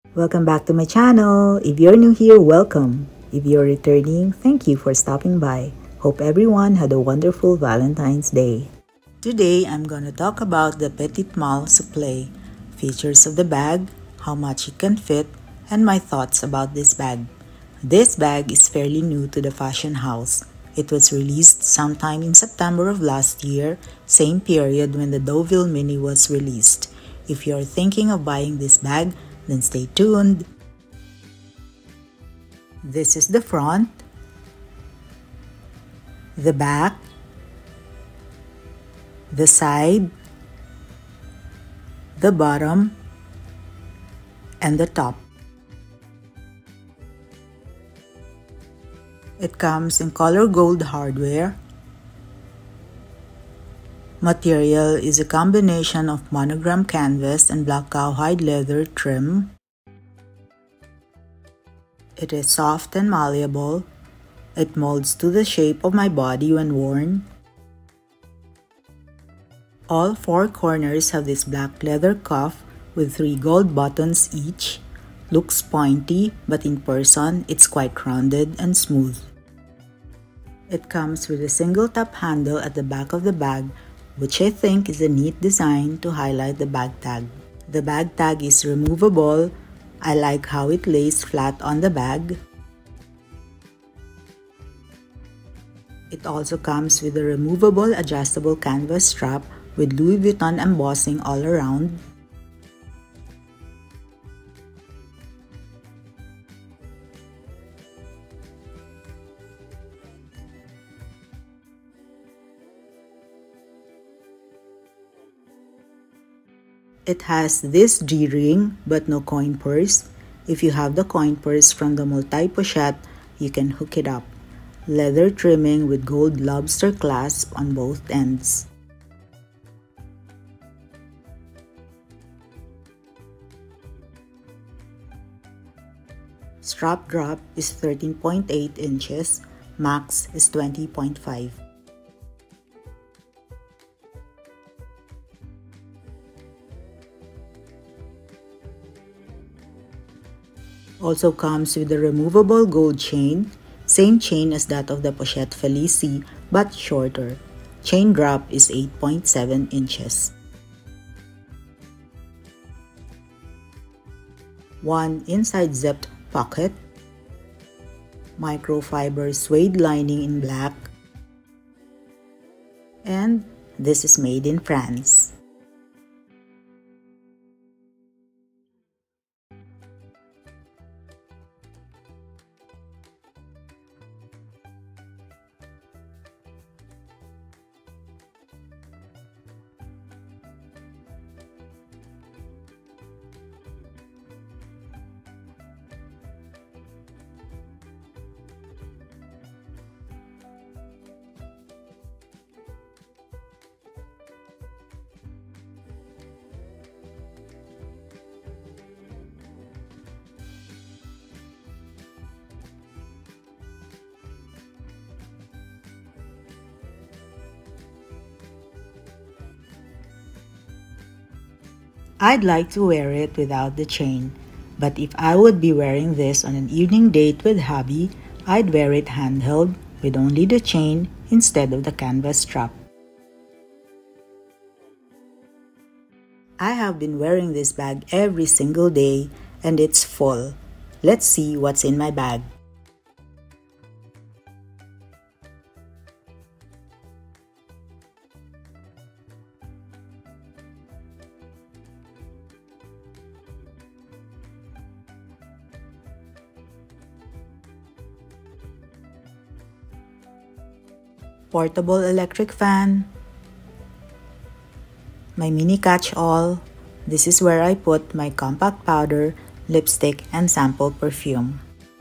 Welcome back to my channel. If you're new here, welcome. If you're returning, thank you for stopping by. Hope everyone had a wonderful Valentine's Day. Today, I'm gonna talk about the Petit Mal Soufflé, features of the bag, how much it can fit, and my thoughts about this bag. This bag is fairly new to the fashion house. It was released sometime in September of last year, same period when the Deauville Mini was released. If you're thinking of buying this bag, then stay tuned. This is the front, the back, the side, the bottom, and the top. It comes in color gold hardware. Material is a combination of monogram canvas and black cowhide leather trim. It is soft and malleable. It molds to the shape of my body when worn. All four corners have this black leather cuff with 3 gold buttons each. Looks pointy, but in person, it's quite rounded and smooth. It comes with a single top handle at the back of the bag, which I think is a neat design to highlight the bag tag. The bag tag is removable. I like how it lays flat on the bag. It also comes with a removable adjustable canvas strap with Louis Vuitton embossing all around. It has this G-ring but no coin purse. If you have the coin purse from the multi-pochette, you can hook it up. Leather trimming with gold lobster clasp on both ends. Strap drop is 13.8 inches, max is 20.5. Also comes with a removable gold chain, same chain as that of the Pochette Felicie but shorter. Chain drop is 8.7 inches. One inside zipped pocket, microfiber suede lining in black, and this is made in France. I'd like to wear it without the chain, but if I would be wearing this on an evening date with hubby, I'd wear it handheld with only the chain instead of the canvas strap. I have been wearing this bag every single day and it's full. Let's see what's in my bag. Portable electric fan, my mini catch-all. This is where I put my compact powder, lipstick, and sample perfume.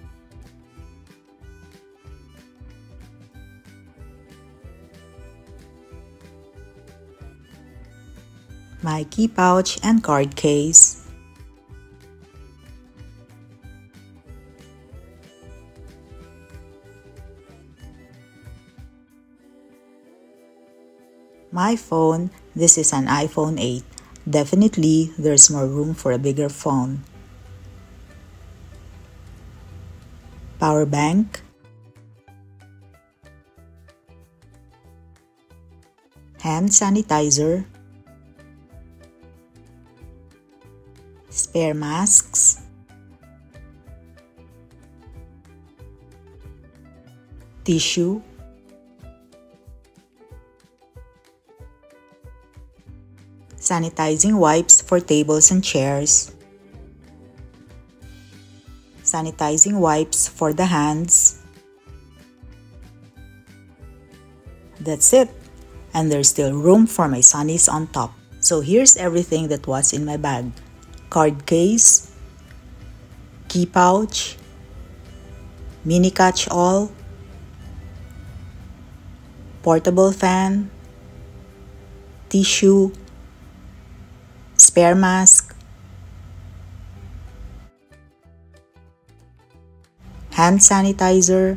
My key pouch and card case. My phone, this is an iPhone 8. Definitely, there's more room for a bigger phone. power bank, hand sanitizer, spare masks, tissue, sanitizing wipes for tables and chairs, sanitizing wipes for the hands. That's it. And there's still room for my sunnies on top. So here's everything that was in my bag. Card case, key pouch, mini catch-all, portable fan, tissue, spare mask, hand sanitizer,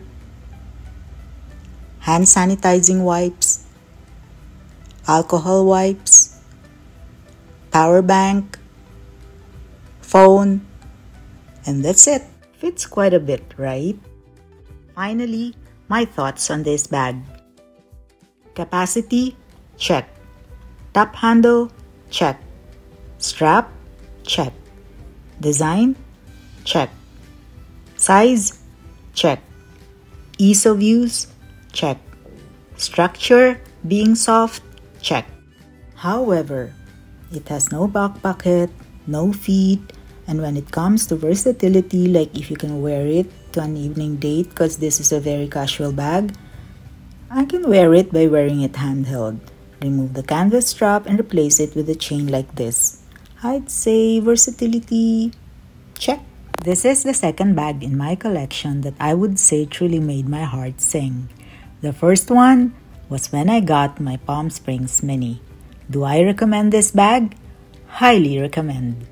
hand sanitizing wipes, alcohol wipes, power bank, phone, and that's it. Fits quite a bit, right? Finally, my thoughts on this bag. Capacity, check. Top handle, check. Strap, check. Design, check. Size, check. Ease of use, check. Structure, being soft, check. However, it has no back pocket, no feet, and when it comes to versatility, like if you can wear it to an evening date, because this is a very casual bag, I can wear it by wearing it handheld. Remove the canvas strap and replace it with a chain like this. I'd say versatility, check. This is the second bag in my collection that I would say truly made my heart sing. The first one was when I got my Palm Springs Mini. Do I recommend this bag? Highly recommend.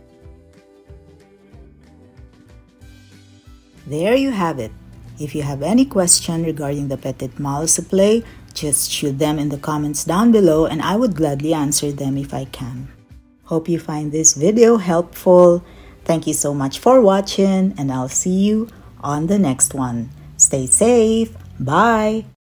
There you have it. If you have any question regarding the Petit Mal Soufflé, just shoot them in the comments down below and I would gladly answer them if I can. Hope you find this video helpful. Thank you so much for watching and I'll see you on the next one. Stay safe. Bye.